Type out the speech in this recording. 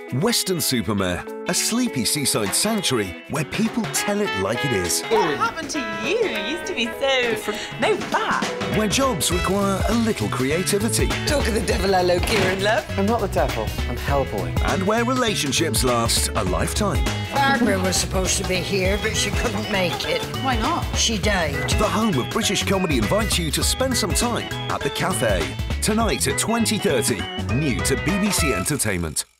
Weston-super-Mare, a sleepy seaside sanctuary where people tell it like it is. What happened to you? You used to be so... no fat. Where jobs require a little creativity. Talk of the devil, hello, Kieran, love. I'm not the devil, I'm Hellboy. And where relationships last a lifetime. Barbara was supposed to be here, but she couldn't make it. Why not? She died. The home of British comedy invites you to spend some time at the Cafe. Tonight at 20:30, new to BBC Entertainment.